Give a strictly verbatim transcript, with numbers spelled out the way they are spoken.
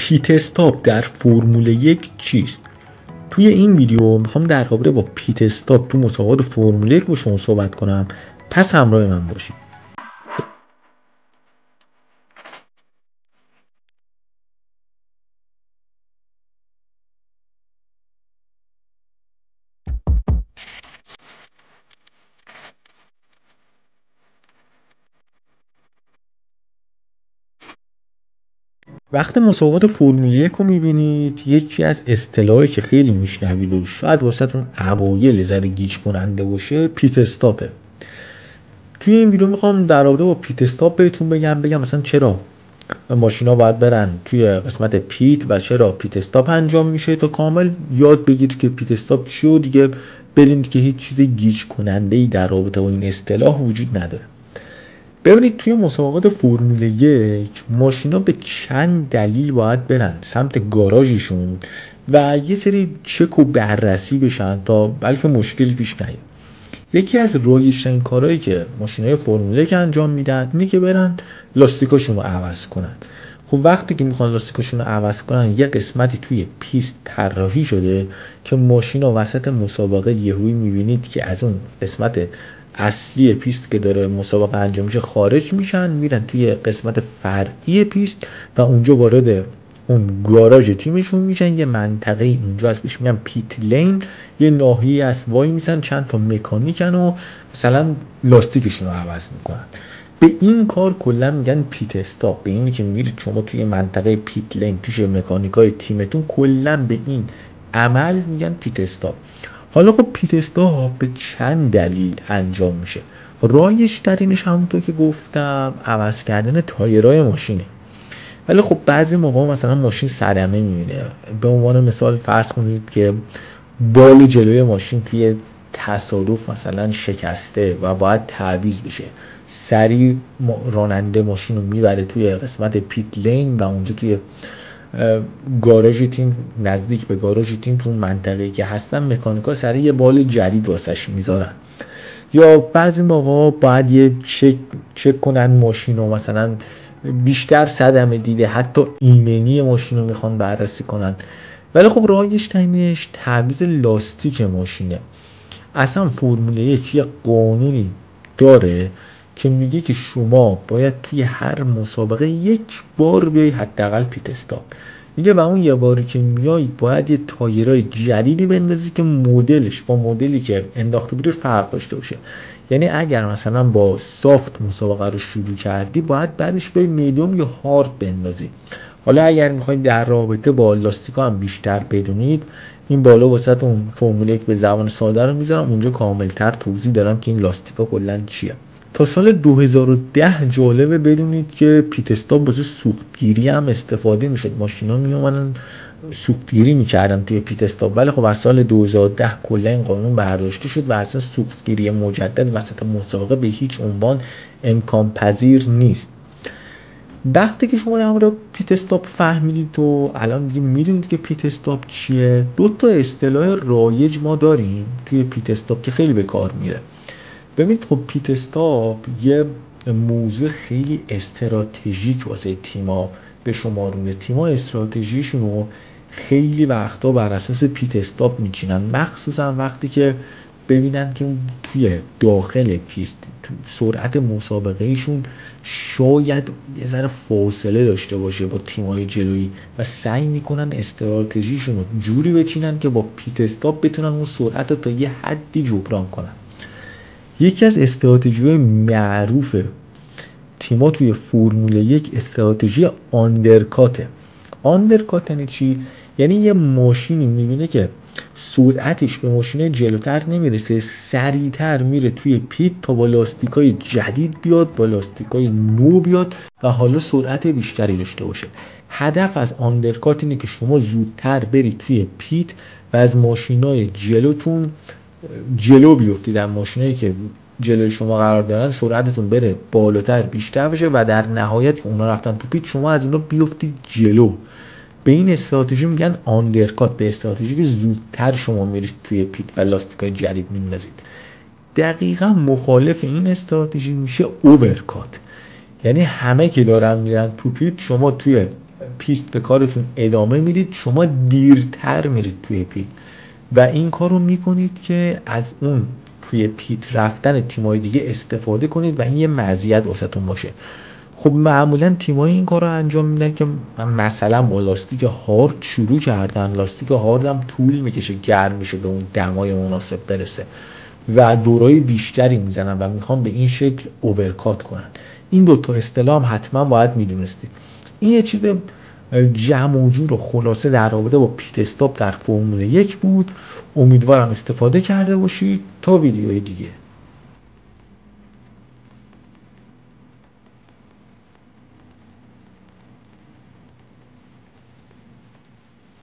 پیت استاپ در فرمول یک چیست؟ توی این ویدیو میخوام در رابطه با پیت استاپ تو مسابقات فرمول یک با شما صحبت کنم. پس همراه من باشید. وقتی مسابقات فرمول یک رو میبینید، یکی از اصطلاحی که خیلی میشنوید و شاید واسهتون اوایل ذره گیج کننده باشه پیت استاپه. توی این ویدیو میخوام در رابطه با پیت استاپ بهتون بگم بگم مثلا چرا ماشینا باید برن توی قسمت پیت و چرا پیت استاپ انجام میشه تا کامل یاد بگیرید که پیت استاپ چیه و دیگه ببینید که هیچ چیز گیج کننده‌ای در رابطه با این اصطلاح وجود نداره. ببینید توی مسابقات فرمول یک ماشینا به چند دلیل باید برن سمت گاراژشون و یه سری چک و بررسی بشن تا بلکه مشکلی پیش نیاد. یکی از رایج‌ترین کارهایی که ماشینای فرمول یک انجام میدن اینه که برن لاستیکاشون رو عوض کنن. خب وقتی که میخوان لاستیکاشون رو عوض کنن یه قسمتی توی پیست طراحی شده که ماشینا وسط مسابقه یهویی میبینید که از اون قسمت اصلی پیست که داره مسابقه انجام میشه خارج میشن، میرن توی قسمت فرعی پیست و اونجا وارد اون گاراژ تیمشون میشن. یه منطقه اینجا هست بهش میگن پیت لین، یه ناحیه از وای میسن چند تا مکانیکن و مثلا لاستیکشون رو عوض میکنن. به این کار کلا میگن پیت استاپ. به اینی که میرید شما توی منطقه پیت لین پیش مکانیکای تیمتون، کلا به این عمل میگن پیت استاپ. حالا خب پیت استاپ به چند دلیل انجام میشه. رایج ترینش همونطور که گفتم عوض کردن تایرهای ماشینه. ولی خب بعضی موقع مثلا ماشین صدمه میبینه. به عنوان مثال فرض کنید که بال جلوی ماشین توی تصادف مثلا شکسته و باید تعویض بشه. سریع راننده ماشین رو میبره توی قسمت پیت لین و اونجا توی گاراژ تیم، نزدیک به گاراژ تیم تو منطقه‌ای که هستن مکانیکا سریع یه بال جدید واسش میذارن. یا بعضی موقع باید یه چک چک کنن ماشین رو، مثلا بیشتر صدمه دیده، حتی ایمنی ماشین رو میخوان بررسی کنن. ولی خب رایج ترینش تعویض لاستیک ماشینه. اصلا فرمول یک یه قانونی داره که میگه که شما باید توی هر مسابقه یک بار بیای حداقل پیت استاپ. میگه و اون یه باری که میای باید یه تایرای جدیدی بندازی که مدلش با مدلی که انداخته بودی فرق داشته باشه. یعنی اگر مثلا با سافت مسابقه رو شروع کردی باید بعدش به میدیوم یا هارد بندازی. حالا اگر میخواید در رابطه با لاستیکا هم بیشتر بدونید، این بالا واسه اون فرمول یک به زبان ساده رو میذارم، اونجا کاملتر توضیح دارم که این لاستیکا کلا چیه. تا سال دو هزار و ده جالبه بدونید که پیت استاپ واسه سوختگیری هم استفاده میشد. ماشینا میومدن سوختگیری میکردن توی پیت استاپ. ولی خب از سال دو هزار و ده کلا این قانون برداشته شد و اصلا سوختگیری مجدد وسط مسابقه به هیچ عنوان امکان پذیر نیست. وقتی که شما در پیت استاپ فهمیدید و الان دیگه میدونید که پیت استاپ چیه، دو تا اصطلاح رایج ما داریم توی پیت استاپ که خیلی به کار میره. ببینید خب پیت استاپ یه موضوع خیلی استراتژیک واسه تیما به شما روی تیما استراتژیشون رو خیلی وقتا بر اساس پیت استاپ میچینن، مخصوصا وقتی که ببینن که توی داخل پیست سرعت مسابقه ایشون شاید یه ذره فاصله داشته باشه با تیمای جلویی و سعی میکنن استراتژیشون رو جوری بچینن که با پیت استاپ بتونن اون سرعت رو تا یه حدی جبران کنن. یکی از استراتژی‌های معروف تیما توی فرمول یک استراتژی آندرکاته. آندرکات یعنی چی؟ یعنی یه ماشینی میبینه که سرعتش به ماشین جلوتر نمیرسه، سریعتر میره توی پیت تا با لاستیکای جدید بیاد، با لاستیکای نو بیاد و حالا سرعت بیشتری داشته باشه. هدف از آندرکات اینه که شما زودتر برید توی پیت و از ماشینای جلوتون جلو بیفتید، در ماشینایی که جلوی شما قرار دارن سرعتتون بره بالاتر بیشتر بشه و در نهایت که اونا رفتن تو پیت شما از اونا بیفتید جلو. به این استراتژی میگن آندرکات، به استراتژی که زودتر شما میرید توی پیت و لاستیکای جدید میندازید. دقیقاً مخالف این استراتژی میشه اوورکات. یعنی همه که دارن میرن تو پیت، شما توی پیست به کارتون ادامه میدید، شما دیرتر میرید توی پیت و این کار رو میکنید که از اون توی پیت رفتن تیمای دیگه استفاده کنید و این یه مزیت واسهتون باشه. خب معمولا تیمای این کار رو انجام میدن که مثلا با لاستیک هارد شروع کردن، لاستیک هارد هم طول میکشه گرم میشه به اون دمای مناسب برسه و دورای بیشتری میزنن و میخوان به این شکل اوورکات کنن. این دوتا اصطلاح هم حتما باید میدونستید. این یه چیز جمع و جور و خلاصه در رابطه با پیت استاپ در فرمول یک بود. امیدوارم استفاده کرده باشید. تا ویدیوی دیگه.